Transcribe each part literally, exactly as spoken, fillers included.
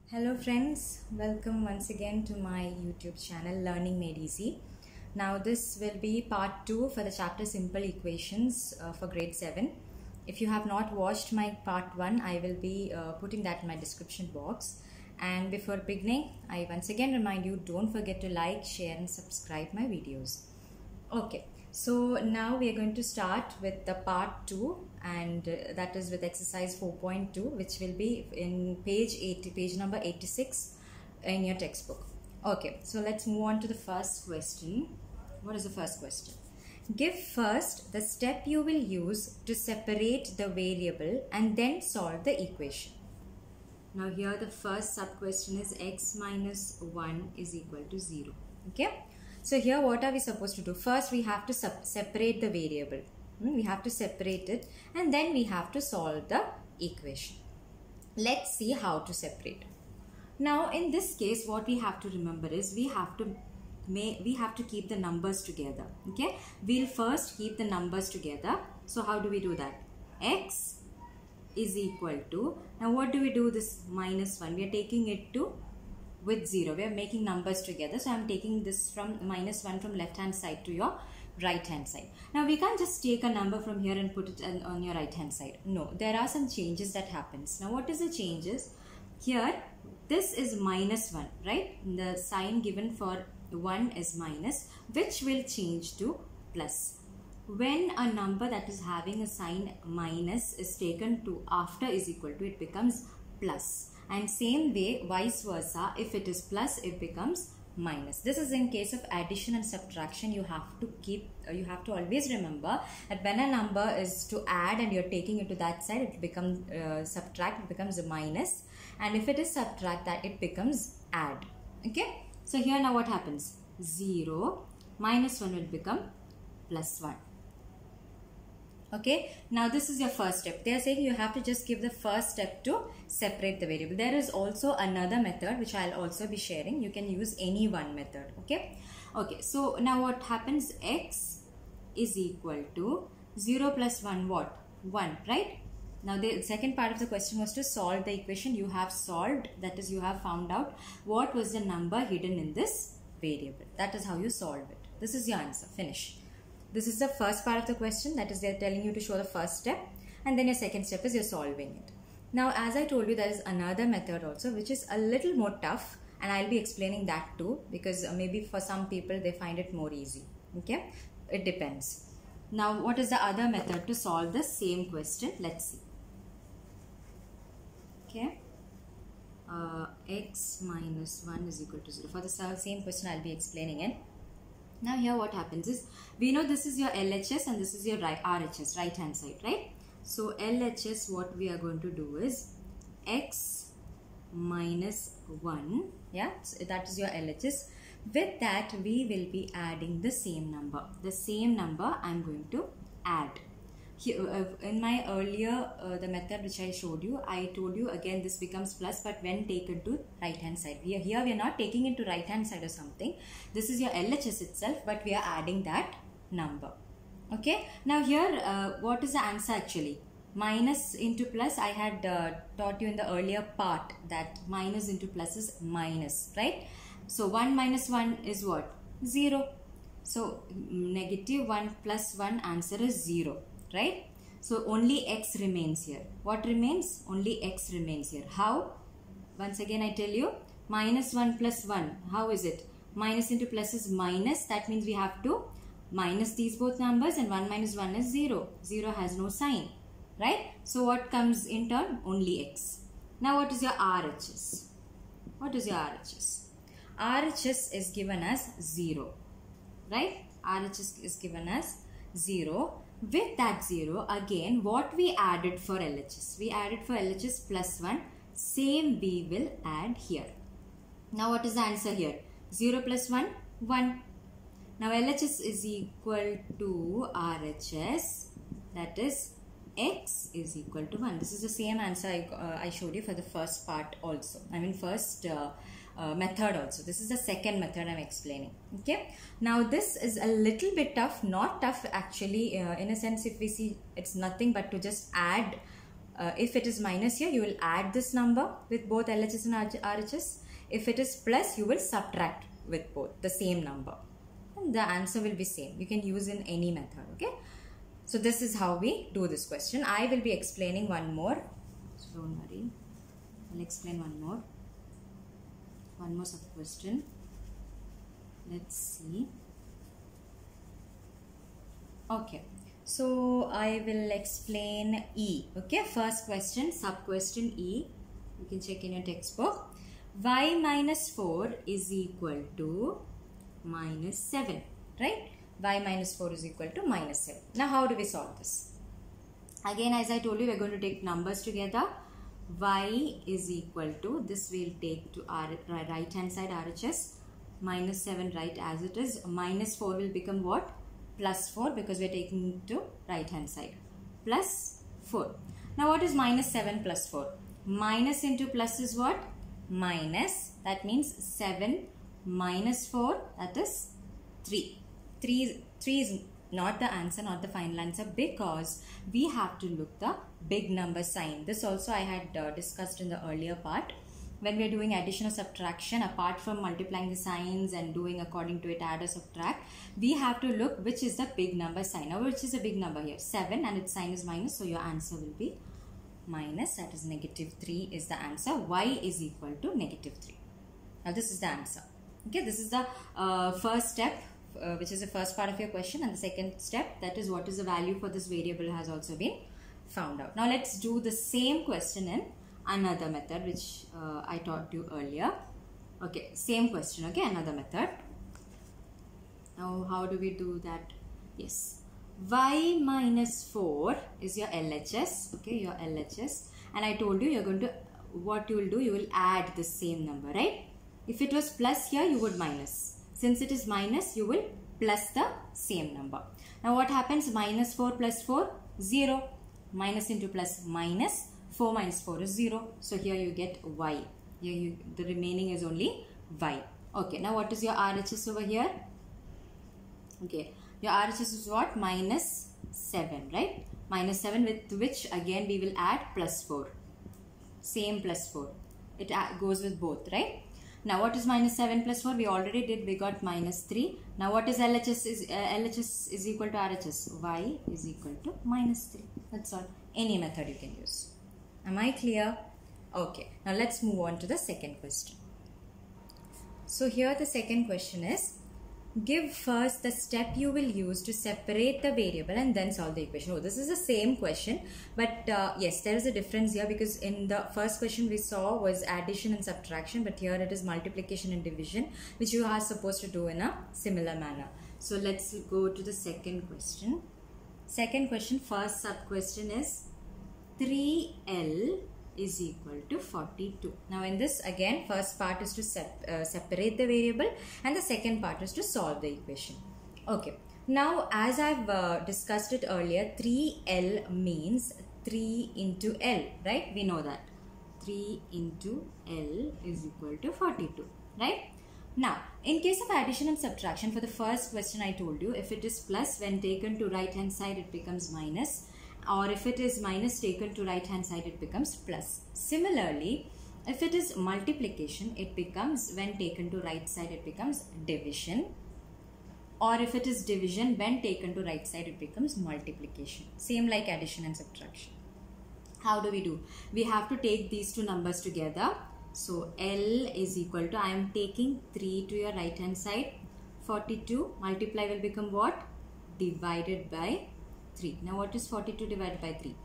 Hello friends, welcome once again to my YouTube channel Learning Made Easy. Now this will be part two for the chapter Simple Equations uh, for grade seven. If you have not watched my part one, I will be uh, putting that in my description box. And before beginning, I once again remind you, don't forget to like, share and subscribe my videos. Okay, so now we are going to start with the part two, and uh, that is with exercise four point two, which will be in page eighty, page number eighty-six in your textbook. Okay, so let's move on to the first question. What is the first question? Give first the step you will use to separate the variable and then solve the equation. Now here the first sub question is x minus one is equal to zero. Okay. So here what are we supposed to do? First we have to separate the variable. We have to separate it and then we have to solve the equation. Let's see how to separate. Now in this case what we have to remember is we have to may we have to keep the numbers together. Okay, we'll first keep the numbers together. So how do we do that? X is equal to, now what do we do? This minus one, we are taking it to with zero. We are making numbers together. So I am taking this from minus one from left hand side to your right hand side. Now we can't just take a number from here and put it on your right hand side. No, there are some changes that happens. Now what is the changes? Here this is minus one, right? The sign given for one is minus, which will change to plus. When a number that is having a sign minus is taken to after is equal to, it becomes plus. And same way vice versa, if it is plus it becomes minus. This is in case of addition and subtraction. You have to keep uh, you have to always remember that when a number is to add and you're taking it to that side, it becomes uh, subtract, it becomes a minus, and if it is subtract, that it becomes add. Okay, so here now what happens? Zero minus one will become plus one. Okay, now this is your first step. They are saying you have to just give the first step to separate the variable. There is also another method which I'll also be sharing. You can use any one method. Okay, okay. So now what happens? X is equal to zero plus one, what? one, right? Now the second part of the question was to solve the equation. You have solved, that is you have found out what was the number hidden in this variable. That is how you solve it. This is your answer. Finish. This is the first part of the question, that is they are telling you to show the first step, and then your second step is you're solving it. Now as I told you, there is another method also which is a little more tough, and I'll be explaining that too, because maybe for some people they find it more easy. Okay, it depends. Now what is the other method to solve the same question? Let's see. Okay, uh, x minus one is equal to zero. For the same question I'll be explaining it. Now here what happens is, we know this is your L H S and this is your right R H S, right hand side, right? So L H S, what we are going to do is x minus one, yeah, so that is your L H S. With that we will be adding the same number. The same number I am going to add. Here, uh, in my earlier, uh, the method which I showed you, I told you again this becomes plus, but when taken to right hand side. We are, here we are not taking it to right hand side or something. This is your L H S itself, but we are adding that number. Okay. Now here, uh, what is the answer actually? Minus into plus, I had uh, taught you in the earlier part that minus into plus is minus, right? So one minus one is what? zero. So negative one plus one, answer is zero. Right? So only x remains here. What remains? Only x remains here. How? Once again I tell you, minus one plus one. How is it? Minus into plus is minus. That means we have to minus these both numbers, and one minus one is zero. zero has no sign. Right? So what comes in turn? Only x. Now what is your R H S? What is your R H S? R H S is given as zero. Right? R H S is given as zero. With that zero, again what we added for L H S? We added for L H S plus one. Same we will add here. Now what is the answer here? zero plus one, one. Now L H S is equal to R H S, that is x is equal to one. This is the same answer I, uh, I showed you for the first part also. I mean first uh, Uh, method also. This is the second method I'm explaining. Okay, now this is a little bit tough, not tough actually, uh, in a sense. If we see, it's nothing but to just add uh, if it is minus here, you will add this number with both L H S and R H S. If it is plus, you will subtract with both the same number. And the answer will be same. You can use in any method, okay? So this is how we do this question. I will be explaining one more. So don't worry. I'll explain one more. One more sub question. Let's see. Okay. So I will explain E. Okay. First question, sub question E. You can check in your textbook. Y minus four is equal to minus seven. Right? Y minus four is equal to minus seven. Now how do we solve this? Again, as I told you, we are going to take numbers together. Y is equal to, this we'll take to our right hand side R H S, minus seven right as it is. Minus four will become what? Plus four, because we are taking to right hand side. Plus four. Now what is minus seven plus four? Minus into plus is what? Minus. That means seven minus four, that is three. three, three is not the answer, not the final answer, because we have to look the big number sign. This also I had uh, discussed in the earlier part. When we are doing addition or subtraction, apart from multiplying the signs and doing according to it, add or subtract, we have to look which is the big number sign. Now which is a big number here? seven, and its sign is minus, so your answer will be minus, that is negative three is the answer. Y is equal to negative three. Now this is the answer. Okay, this is the uh, first step, uh, which is the first part of your question, and the second step, that is what is the value for this variable, has also been found out. Now let's do the same question in another method which uh, I taught you earlier. Okay, same question, okay, another method. Now how do we do that? Yes, y minus four is your L H S, okay, your L H S, and I told you you're going to, what you will do, you will add the same number, right? If it was plus here, you would minus. Since it is minus, you will plus the same number. Now what happens? Minus four plus four, zero. Minus into plus, minus. four minus four is zero. So here you get y. Here you, the remaining is only y. Okay, now what is your R H S over here? Okay, your R H S is what? Minus seven, right? Minus seven, with which again we will add plus four. Same plus four. It goes with both, right? Now what is minus seven plus four? We already did. We got minus three. Now what is L H S? Is, uh, L H S is equal to R H S. Y is equal to minus three. That's all. Any method you can use. Am I clear? Okay. Now let's move on to the second question. So here the second question is, give first the step you will use to separate the variable and then solve the equation. Oh, this is the same question, but uh, yes, there is a difference here, because in the first question we saw was addition and subtraction, but here it is multiplication and division, which you are supposed to do in a similar manner. So let's go to the second question. Second question, first sub question is three L is equal to forty-two. Now in this, again, first part is to sep uh, separate the variable, and the second part is to solve the equation. Okay, now as I've uh, discussed it earlier, three L means three into L, right? We know that three into L is equal to forty-two, right? Now in case of addition and subtraction, for the first question I told you, if it is plus, when taken to right hand side it becomes minus, or if it is minus taken to right hand side it becomes plus. Similarly, if it is multiplication, it becomes, when taken to right side it becomes division, or if it is division, when taken to right side it becomes multiplication. Same like addition and subtraction. How do we do? We have to take these two numbers together. So L is equal to, I am taking three to your right hand side, forty-two, multiply will become what? Divided by three. Now what is forty-two divided by three?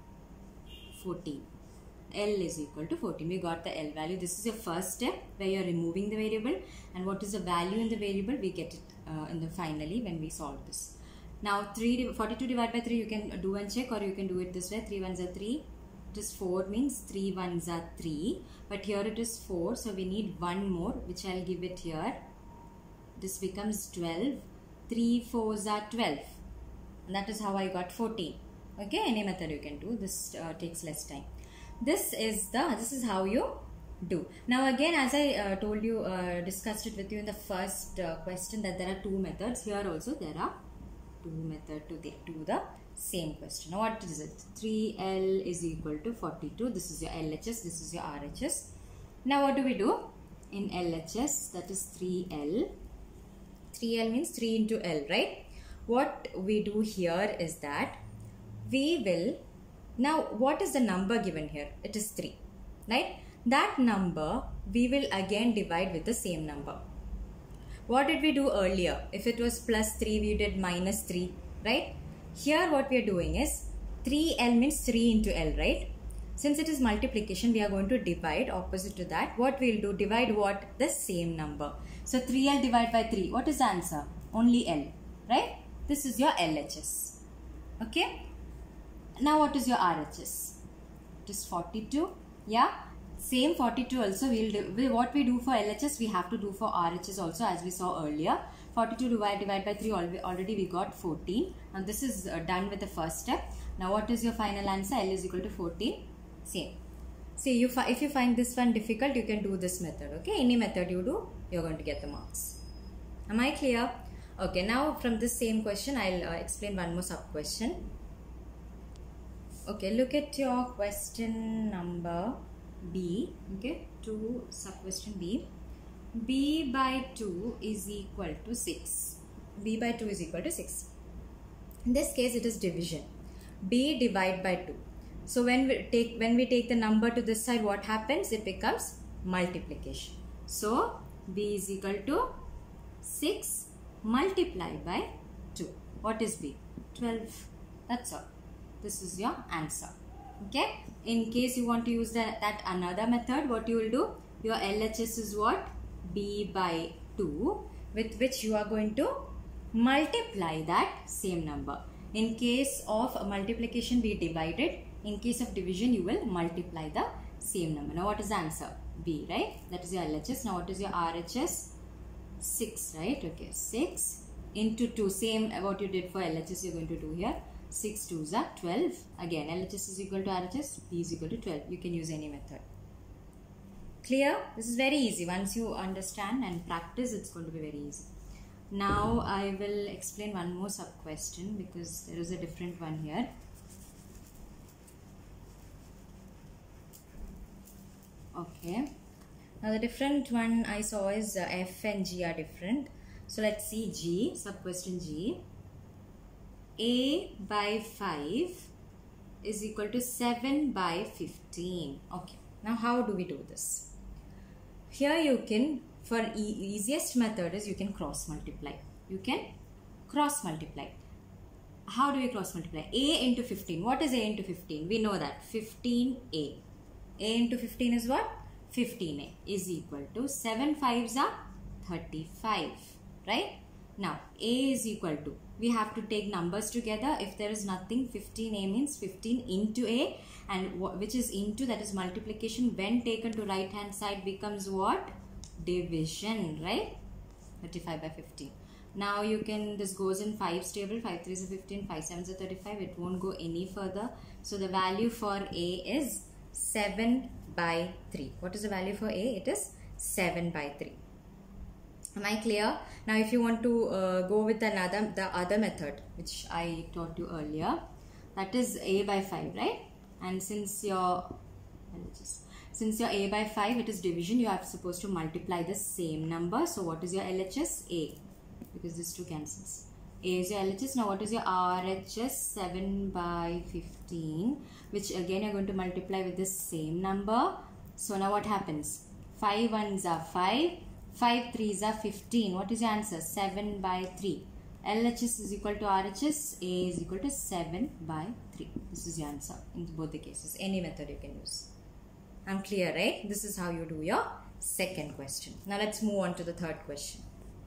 fourteen. L is equal to fourteen. We got the L value. This is your first step where you are removing the variable, and what is the value in the variable, we get it uh, in the finally when we solve this. Now three, forty-two divided by three, you can do and check, or you can do it this way. three ones are three. It is four, means three ones are three, but here it is four, so we need one more, which I'll give it here. This becomes twelve. three fours are twelve. And that is how I got fourteen. Okay, any method you can do. This uh, takes less time. This is the, this is how you do. Now again, as I uh, told you, uh, discussed it with you in the first uh, question, that there are two methods. Here also there are two methods to the, do the same question. Now what is it? three L is equal to forty-two. This is your L H S, this is your R H S. Now what do we do? In L H S, that is three L. three L means three into L, right? What we do here is that we will, now what is the number given here? It is three, right? That number we will again divide with the same number. What did we do earlier? If it was plus three, we did minus three, right? Here what we are doing is three L means three into L, right? Since it is multiplication, we are going to divide opposite to that. What we will do? Divide what? The same number. So three L divided by three. What is the answer? Only L, right? This is your L H S. Okay. Now what is your R H S? It is forty-two. Yeah. Same forty-two also. We'll do what we do for L H S, we have to do for R H S also, as we saw earlier. forty-two divided divide by three, already we got fourteen. And this is done with the first step. Now what is your final answer? L is equal to fourteen. Same. See, you if you find this one difficult, you can do this method. Okay, any method you do, you're going to get the marks. Am I clear? Okay, now from this same question, I'll uh, explain one more sub question. Okay, look at your question number B. Okay, two sub question B. B by two is equal to six. B by two is equal to six. In this case, it is division. B divided by two. So when we take when we take the number to this side, what happens? It becomes multiplication. So B is equal to six multiplied by two. What is B? twelve. That's all. This is your answer. Okay. In case you want to use that, that another method, what you will do? Your L H S is what? B by two, with which you are going to multiply that same number. In case of multiplication, we divided. In case of division, you will multiply the same number. Now what is the answer? B, right? That is your L H S. Now what is your R H S? six, right? Okay, six into two. Same what you did for L H S, you are going to do here. six twos are twelve. Again, L H S is equal to R H S. B is equal to twelve. You can use any method. Clear? This is very easy. Once you understand and practice, it's going to be very easy. Now I will explain one more sub question because there is a different one here. Okay. Now the different one I saw is uh, F and G are different. So let's see G, sub question G. A by five is equal to seven by fifteen. Okay. Now how do we do this? Here you can, for e easiest method is you can cross multiply. You can cross multiply. How do we cross multiply? A into fifteen. What is A into fifteen? We know that. fifteen A. A into fifteen is what? fifteen A is equal to seven fives are thirty-five. Right? Now A is equal to, we have to take numbers together. If there is nothing, fifteen A means fifteen into A, and which is into, that is multiplication. When taken to right hand side becomes what? Division, right? thirty-five by fifteen. Now you can, this goes in fives table. five threes are fifteen, five sevens are thirty-five. It won't go any further. So the value for A is seven by three. What is the value for A? It is seven by three. Am I clear? Now if you want to uh, go with another, the other method which I taught you earlier, that is A by five, right? And since your since your A by five, it is division, you are supposed to multiply the same number. So what is your L H S? A, because this two cancels. A is your L H S. Now what is your R H S? seven by fifteen, which again you are going to multiply with the same number. So now what happens? five ones are five, five threes are fifteen. What is your answer? seven by three. L H S is equal to R H S. A is equal to seven by three. This is your answer in both the cases. Any method you can use. I'm clear, right? This is how you do your second question. Now let's move on to the third question.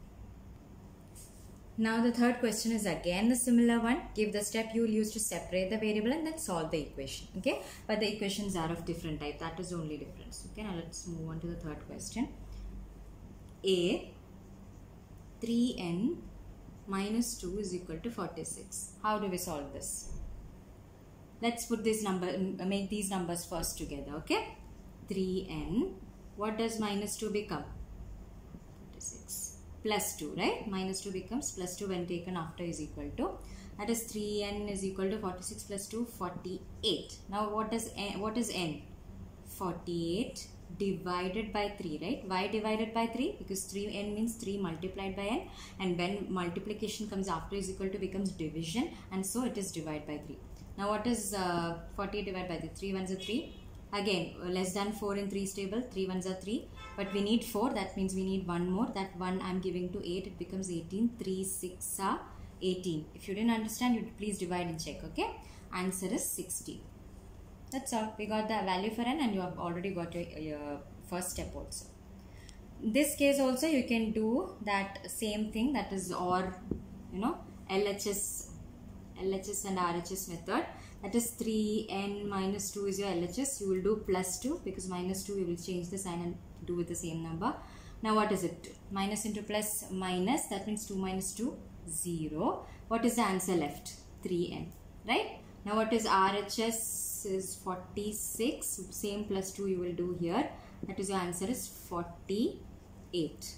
Now the third question is again the similar one. Give the step you will use to separate the variable and then solve the equation. Okay, but the equations are of different type. That is the only difference. Okay, now let's move on to the third question. A, three n minus two is equal to forty-six. How do we solve this? Let's put this number, make these numbers first together. Okay, three n. What does minus two become? forty-six. Plus two, right? Minus two becomes plus two when taken after is equal to. That is three n is equal to forty-six plus two, forty-eight. Now what is n? What is n? forty-eight divided by three, right? Why divided by three? Because three n means three multiplied by n, and when multiplication comes after is equal to becomes division, and so it is divided by three. Now what is uh, forty-eight divided by three? three ones are three. Again, less than four in three is table. three ones are three. But we need four. That means we need one more. That one I am giving to eight. It becomes eighteen. three six are eighteen. If you didn't understand, you please divide and check. Okay. Answer is sixty. That's all. We got the value for n, and you have already got your, your first step also. In this case also you can do that same thing, that is or, you know, L H S, L H S and R H S method. That is three n minus two is your L H S. You will do plus two, because minus two you will change the sign and do with the same number. Now what is it? Minus into plus minus, that means two minus two, zero. What is the answer left? three n, right? Now what is R H S is forty-six. Same plus two you will do here. That is your answer is forty-eight.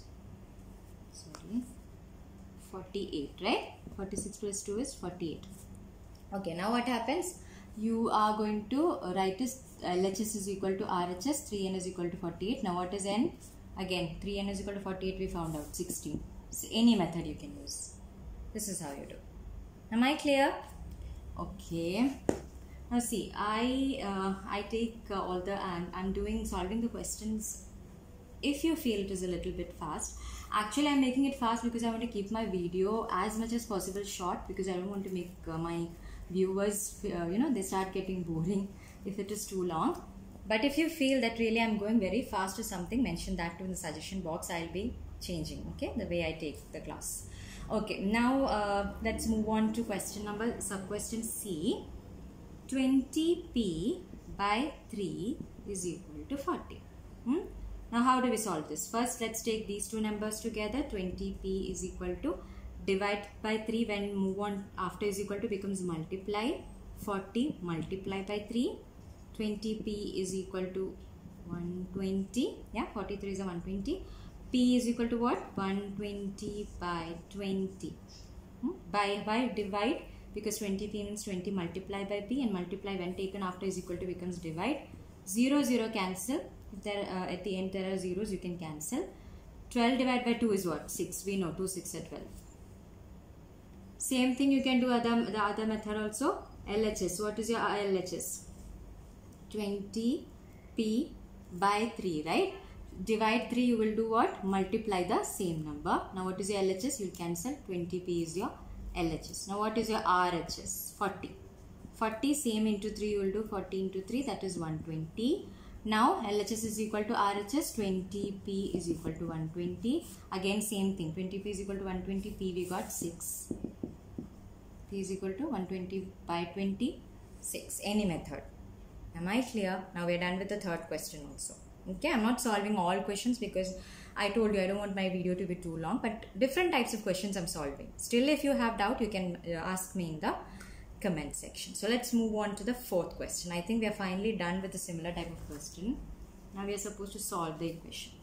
Sorry, forty-eight, right? forty-six plus two is forty-eight. Okay, now what happens? You are going to write this L H S is equal to R H S. three n is equal to forty-eight. Now what is n? Again, three n is equal to forty-eight. We found out sixteen. So any method you can use. This is how you do. Am I clear? Okay. Now see, I uh, I take uh, all the and I'm doing solving the questions. If you feel it is a little bit fast, actually I'm making it fast because I want to keep my video as much as possible short, because I don't want to make uh, my viewers uh, you know, they start getting boring if it is too long. But if you feel that really I'm going very fast or something, mention that to in the suggestion box. I'll be changing, okay, the way I take the class. Okay, now uh, let's move on to question number sub question C. twenty p by three is equal to forty. Hmm? Now how do we solve this? First let's take these two numbers together. twenty p is equal to divide by three, when move on after is equal to becomes multiply. forty multiply by three. twenty p is equal to one hundred twenty. Yeah, forty-three is a one hundred twenty. P is equal to what? one hundred twenty by twenty. Hmm? By, by divide, because twenty p means twenty multiply by p, and multiply when taken after is equal to becomes divide. zero, zero cancel. If there uh, at the end there are zeros, you can cancel. twelve divided by two is what? six. We know two six are twelve. Same thing you can do other, the other method also. L H S. What is your L H S? twenty p by three, right? Divide three, you will do what? Multiply the same number. Now what is your L H S? You will cancel. twenty p is your L H S. Now what is your R H S? forty. forty same into three, you will do forty into three, that is one hundred twenty. Now L H S is equal to R H S. twenty p is equal to one hundred twenty. Again same thing. twenty p is equal to one hundred twenty. P we got six. P is equal to one hundred twenty by twenty-six. Any method. Am I clear? Now we are done with the third question also. Okay, I'm not solving all questions because I told you I don't want my video to be too long, but different types of questions I'm solving. Still, if you have doubt, you can ask me in the comment section. So let's move on to the fourth question. I think we are finally done with a similar type of question. Now we are supposed to solve the equation.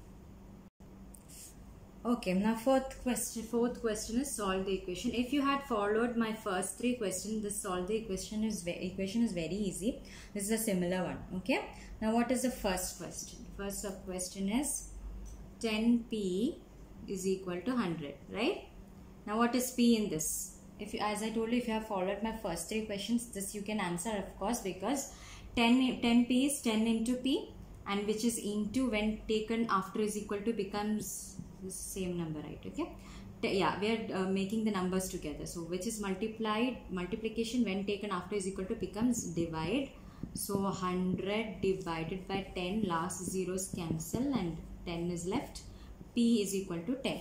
Okay, now fourth question, fourth question is solve the equation. If you had followed my first three questions, this solve the equation is equation is very easy. This is a similar one. Okay. Now what is the first question? First sub question is ten p is equal to one hundred, right? Now what is p in this? If you, as I told you, if you have followed my first three questions, this you can answer, of course, because ten, ten p is ten into p, and which is into when taken after is equal to becomes the same number, right? Okay. Yeah, we are uh, making the numbers together. So which is multiplied, multiplication when taken after is equal to becomes divide. So one hundred divided by ten, last zeros cancel and ten is left. P is equal to ten.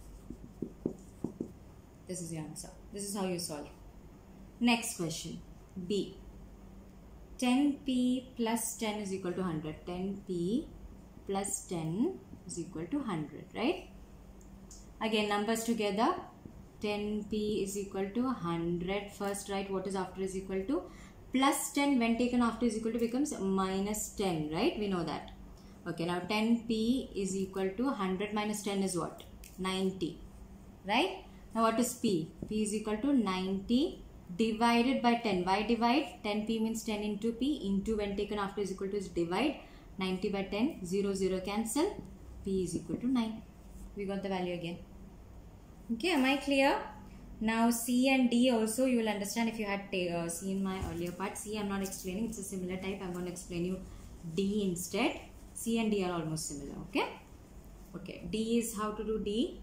This is the answer. This is how you solve. Next question. B. ten p plus ten is equal to one hundred. ten p plus ten is equal to one hundred, right? Again, numbers together. ten p is equal to one hundred. First write what is after is equal to. Plus ten when taken after is equal to becomes minus ten, right? We know that. Okay, now ten p is equal to one hundred minus ten is what? ninety, right? Now what is P? P is equal to ninety divided by ten. Why divide? ten P means ten into P. Into when taken after is equal to is divide. ninety by ten, zero, zero cancel. P is equal to nine. We got the value again. Okay, am I clear? Now C and D also you will understand if you had uh, seen my earlier part. C I am not explaining, it's a similar type. I am going to explain you D instead. C and D are almost similar. Okay. Okay. D is how to do D.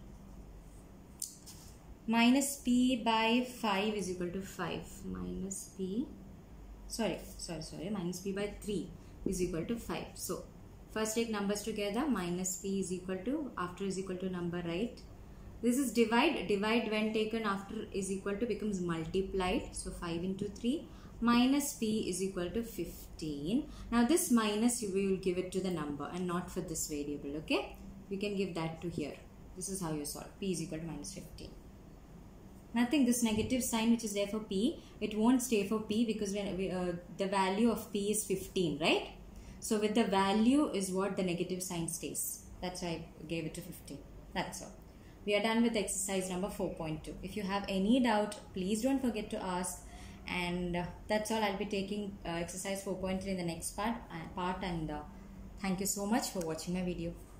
Minus P by five is equal to five. Minus P. Sorry, sorry, sorry. Minus P by three is equal to five. So, first take numbers together. Minus P is equal to, after is equal to number, right? This is divide. Divide when taken after is equal to becomes multiplied. So, five into three. Minus P is equal to fifteen. Now, this minus we will give it to the number and not for this variable. Okay? We can give that to here. This is how you solve. P is equal to minus fifteen. Nothing, this negative sign which is there for P, it won't stay for P because when we, uh, the value of P is fifteen, right? So with the value is what the negative sign stays. That's why I gave it to fifteen. That's all. We are done with exercise number four point two. If you have any doubt, please don't forget to ask. And uh, that's all. I'll be taking uh, exercise four point three in the next part, uh, part and uh, thank you so much for watching my video.